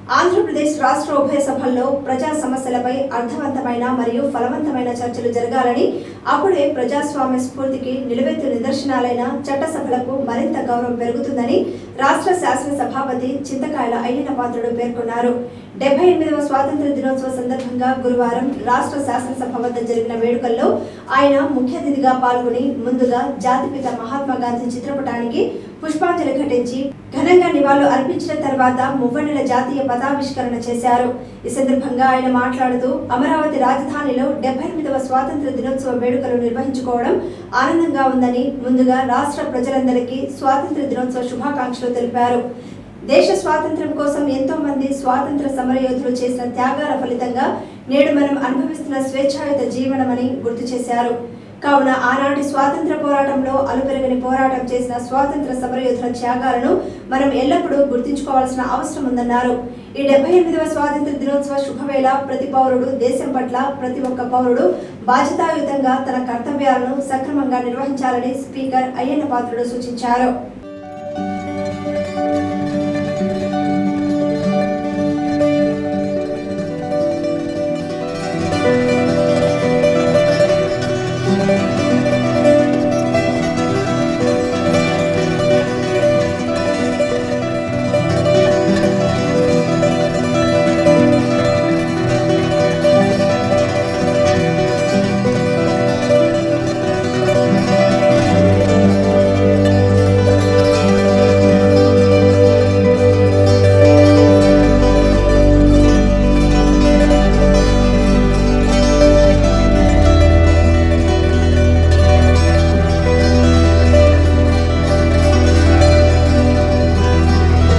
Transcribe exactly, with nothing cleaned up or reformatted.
ఆంధ్రప్రదేశ్ రాష్ట్ర ఉభయ సభల్లో ప్రజా సమస్యలపై అర్థవంతమైన మరియు ఫలవంతమైన చర్చలు జరగాలని, అప్పుడే ప్రజాస్వామ్య స్ఫూర్తికి నిలువెత్తు నిదర్శనాలైన చట్టసభలకు మరింత గౌరవం పెరుగుతుందని రాష్ట్ర శాసన సభాపతి చింతకాయల అయ్యన్న పాత్రుడు పేర్కొన్నారు. డెబ్బై ఎనిమిదవ స్వాతంత్ర దినోత్సవ సందర్భంగా గురువారం రాష్ట్ర శాసనసభ వద్ద జరిగిన వేడుకల్లో ఆయన ముఖ్య అతిథిగా పాల్గొని ముందుగా జాతిపిత మహాత్మా గాంధీ చిత్రపటానికి పుష్పాంజలి ఘటించి ఘనంగా నివాళులు అర్పించిన తర్వాత మువ్వన్నెల జాతీయ పతావిష్కరణ చేశారు. ఈ సందర్భంగా ఆయన మాట్లాడుతూ అమరావతి రాజధానిలో డెబ్బై ఎనిమిదవ స్వాతంత్ర దినోత్సవ వేడుకలు నిర్వహించుకోవడం ఆనందంగా ఉందని, ముందుగా రాష్ట్ర ప్రజలందరికీ స్వాతంత్ర దినోత్సవ శుభాకాంక్షలు తెలిపారు. దేశ స్వాతంత్ర్యం కోసం ఎంతో మంది స్వాతంత్ర సమరయోధులు చేసిన త్యాగాల ఫలితంగా నేడు మనం అనుభవిస్తున్న స్వేచ్ఛాయుత జీవనమని గుర్తు చేశారు. కావున ఆనాటి స్వాతంత్ర పోరాటంలో అలుపెరగని పోరాటం చేసిన స్వాతంత్ర సమరయోధుల త్యాగాలను మనం ఎల్లప్పుడూ గుర్తుంచుకోవాల్సిన అవసరం ఉందన్నారు. ఈ డెబ్బై ఎనిమిదవ స్వాతంత్ర దినోత్సవ శుభవేళ ప్రతి పౌరుడు దేశం పట్ల ప్రతి ఒక్క పౌరుడు బాధ్యతాయుతంగా తన కర్తవ్యాలను సక్రమంగా నిర్వహించాలని స్పీకర్ అయ్యన్న పాత్రుడు సూచించారు.